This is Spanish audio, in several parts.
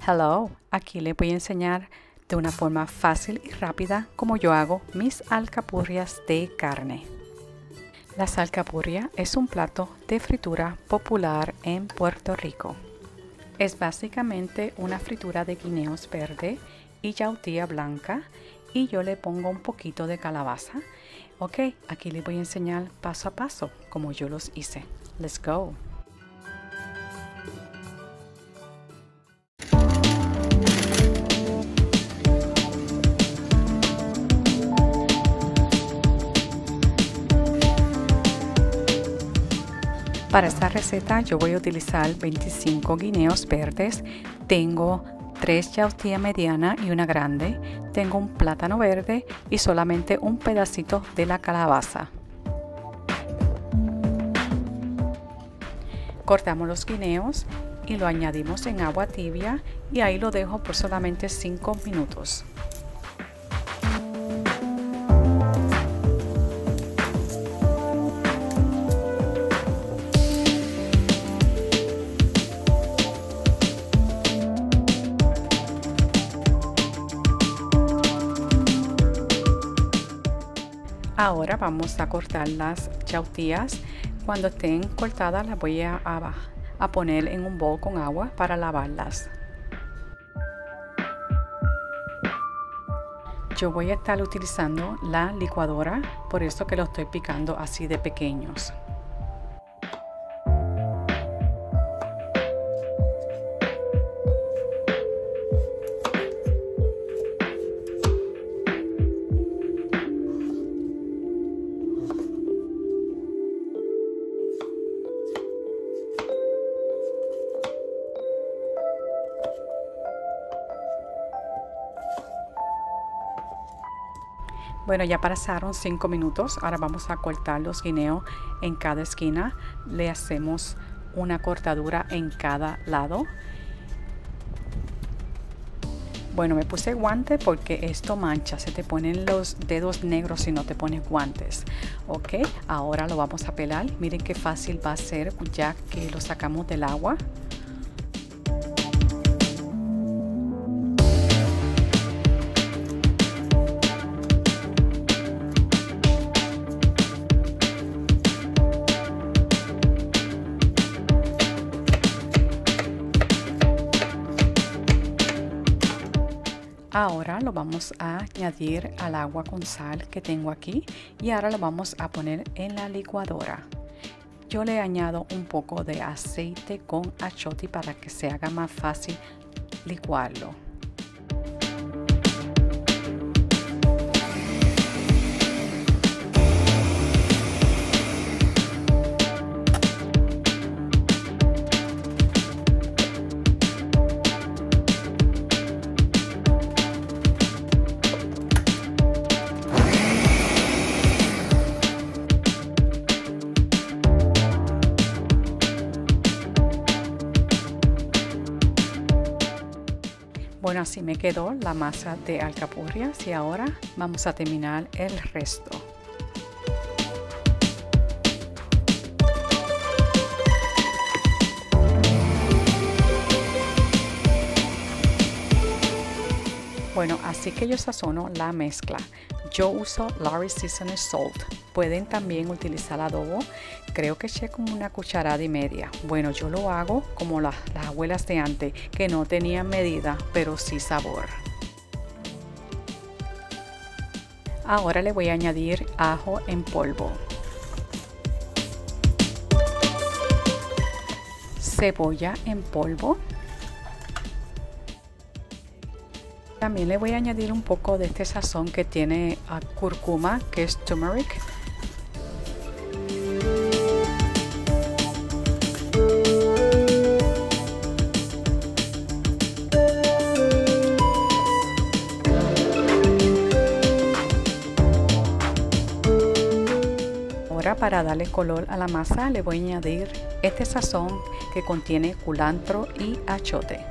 Hello, aquí les voy a enseñar de una forma fácil y rápida cómo yo hago mis alcapurrias de carne. Las alcapurrias es un plato de fritura popular en Puerto Rico. Es básicamente una fritura de guineos verde y yautía blanca y yo le pongo un poquito de calabaza. Ok, aquí les voy a enseñar paso a paso como yo los hice. Let's go. Para esta receta yo voy a utilizar 25 guineos verdes, tengo 3 yautías medianas y una grande, tengo un plátano verde y solamente un pedacito de la calabaza. Cortamos los guineos y lo añadimos en agua tibia y ahí lo dejo por solamente 5 minutos. Ahora vamos a cortar las yautías. Cuando estén cortadas las voy a poner en un bol con agua para lavarlas. Yo voy a estar utilizando la licuadora, por eso que lo estoy picando así de pequeños. Bueno, ya pasaron 5 minutos. Ahora vamos a cortar los guineos en cada esquina. Le hacemos una cortadura en cada lado. Bueno, me puse guante porque esto mancha. Se te ponen los dedos negros si no te pones guantes. Ok, ahora lo vamos a pelar. Miren qué fácil va a ser ya que lo sacamos del agua. Ahora lo vamos a añadir al agua con sal que tengo aquí y ahora lo vamos a poner en la licuadora. Yo le añado un poco de aceite con achiote para que se haga más fácil licuarlo. Bueno, así me quedó la masa de alcapurrias y ahora vamos a terminar el resto. Bueno, así que yo sazono la mezcla. Yo uso Lawry's Seasoned Salt. Pueden también utilizar adobo. Creo que eché como una cucharada y media. Bueno, yo lo hago como las abuelas de antes, que no tenían medida, pero sí sabor. Ahora le voy a añadir ajo en polvo, cebolla en polvo. También le voy a añadir un poco de este sazón que tiene cúrcuma, que es turmeric. Ahora, para darle color a la masa, le voy a añadir este sazón que contiene culantro y achiote.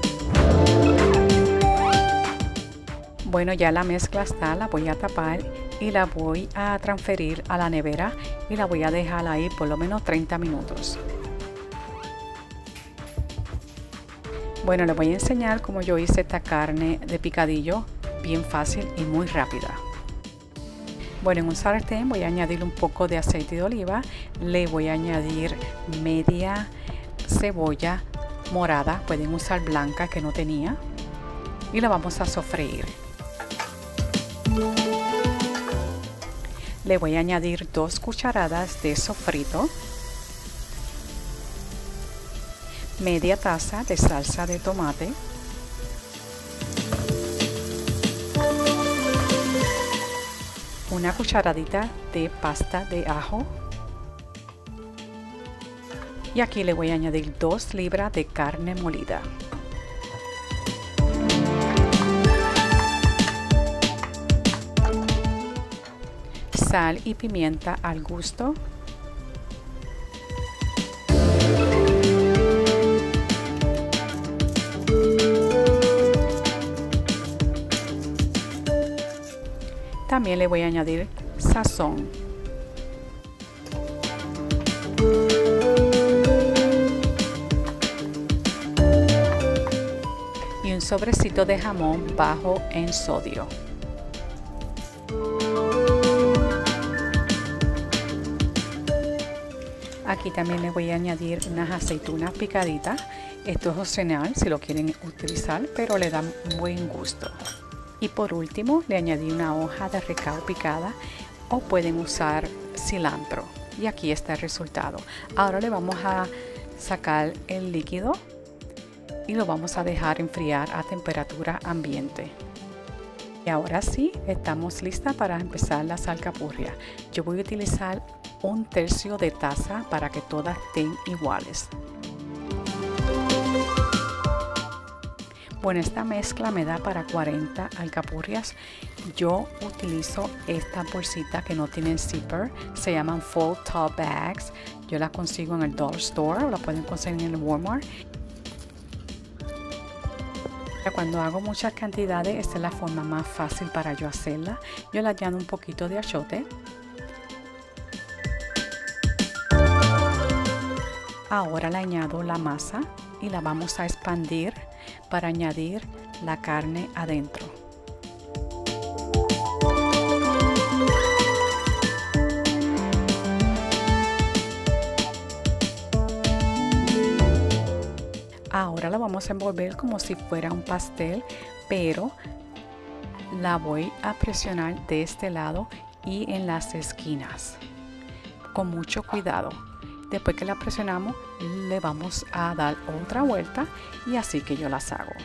Bueno, ya la mezcla está, la voy a tapar y la voy a transferir a la nevera y la voy a dejar ahí por lo menos 30 minutos. Bueno, les voy a enseñar cómo yo hice esta carne de picadillo, bien fácil y muy rápida. Bueno, en un sartén voy a añadir un poco de aceite de oliva, le voy a añadir media cebolla morada, pueden usar blanca que no tenía, y la vamos a sofreír. Le voy a añadir 2 cucharadas de sofrito, media taza de salsa de tomate, una cucharadita de pasta de ajo y aquí le voy a añadir 2 libras de carne molida. Sal y pimienta al gusto. También le voy a añadir sazón. Y un sobrecito de jamón bajo en sodio. Aquí también le voy a añadir unas aceitunas picaditas. Esto es opcional si lo quieren utilizar, pero le dan buen gusto. Y por último le añadí una hoja de recao picada o pueden usar cilantro. Y aquí está el resultado. Ahora le vamos a sacar el líquido y lo vamos a dejar enfriar a temperatura ambiente. Y ahora sí, estamos listas para empezar la salcapurria. Yo voy a utilizar 1/3 de taza para que todas estén iguales. Bueno, esta mezcla me da para 40 alcapurrias. Yo utilizo esta bolsita que no tienen zipper, se llaman Fold Top Bags. Yo las consigo en el Dollar Store o la pueden conseguir en el Walmart. Cuando hago muchas cantidades, esta es la forma más fácil para yo hacerla. Yo le añado un poquito de achiote. Ahora le añado la masa y la vamos a expandir para añadir la carne adentro. Ahora la vamos a envolver como si fuera un pastel, pero la voy a presionar de este lado y en las esquinas con mucho cuidado. Después que la presionamos, le vamos a dar otra vuelta y así que yo las hago.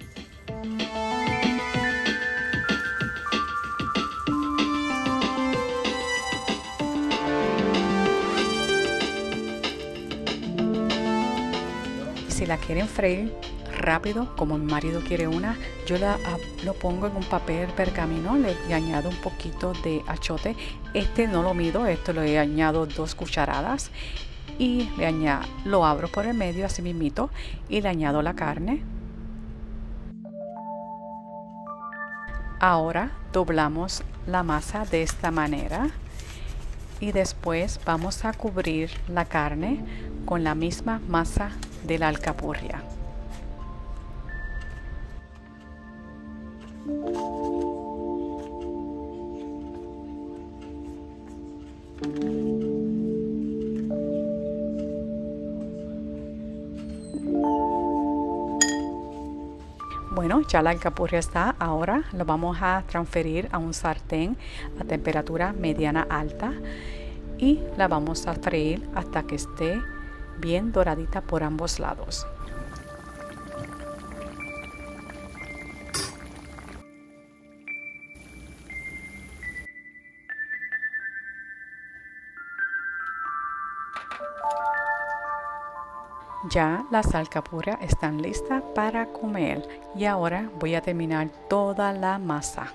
Si la quieren freír rápido, como mi marido quiere una, yo lo pongo en un papel pergamino, le añado un poquito de achiote. Este no lo mido, esto le añado 2 cucharadas y lo abro por el medio así mismito y le añado la carne. Ahora doblamos la masa de esta manera y después vamos a cubrir la carne con la misma masa de la alcapurria. Bueno, ya la alcapurria está. Ahora lo vamos a transferir a un sartén a temperatura mediana alta y la vamos a freír hasta que esté bien doradita por ambos lados. Ya las alcapurrias están listas para comer y ahora voy a terminar toda la masa.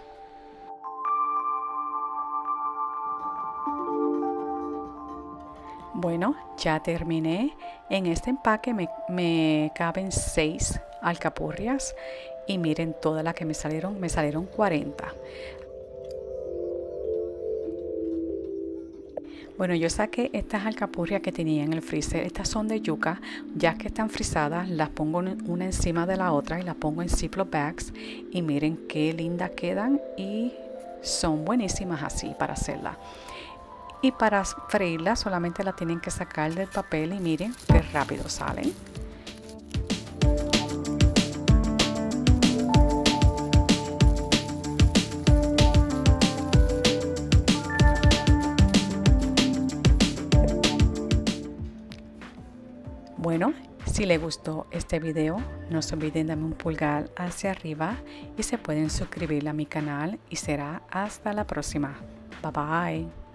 Bueno, ya terminé. En este empaque me caben 6 alcapurrias y miren todas las que me salieron 40. Bueno, yo saqué estas alcapurrias que tenía en el freezer. Estas son de yuca. Ya que están frisadas, las pongo una encima de la otra y las pongo en Ziploc bags. Y miren qué lindas quedan y son buenísimas así para hacerlas. Y para freírlas solamente la tienen que sacar del papel y miren qué rápido salen. Bueno, si les gustó este video, no se olviden de darme un pulgar hacia arriba y se pueden suscribir a mi canal y será hasta la próxima. Bye bye.